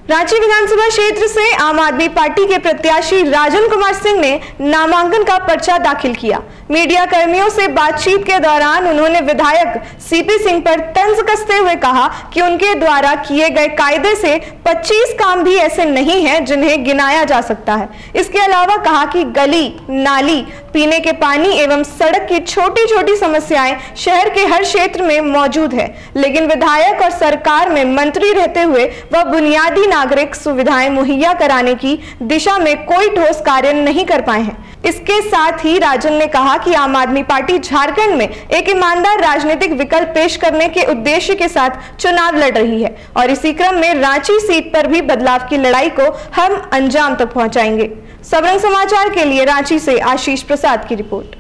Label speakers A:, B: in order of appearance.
A: रांची विधानसभा क्षेत्र से आम आदमी पार्टी के प्रत्याशी राजन कुमार सिंह ने नामांकन का पर्चा दाखिल किया। मीडिया कर्मियों से बातचीत के दौरान उन्होंने विधायक सीपी सिंह पर तंज कसते हुए कहा कि उनके द्वारा किए गए कायदे से 25 काम भी ऐसे नहीं हैं जिन्हें गिनाया जा सकता है। इसके अलावा कहा कि गली, नाली, पीने के पानी एवं सड़क की छोटी छोटी समस्याएं शहर के हर क्षेत्र में मौजूद है, लेकिन विधायक और सरकार में मंत्री रहते हुए वह बुनियादी नागरिक सुविधाएं मुहैया कराने की दिशा में कोई ठोस कार्य नहीं कर पाए हैं। इसके साथ ही राजन ने कहा कि आम आदमी पार्टी झारखंड में एक ईमानदार राजनीतिक विकल्प पेश करने के उद्देश्य के साथ चुनाव लड़ रही है और इसी क्रम में रांची सीट पर भी बदलाव की लड़ाई को हम अंजाम तक पहुंचाएंगे। सबरंग समाचार के लिए रांची से आशीष प्रसाद की रिपोर्ट।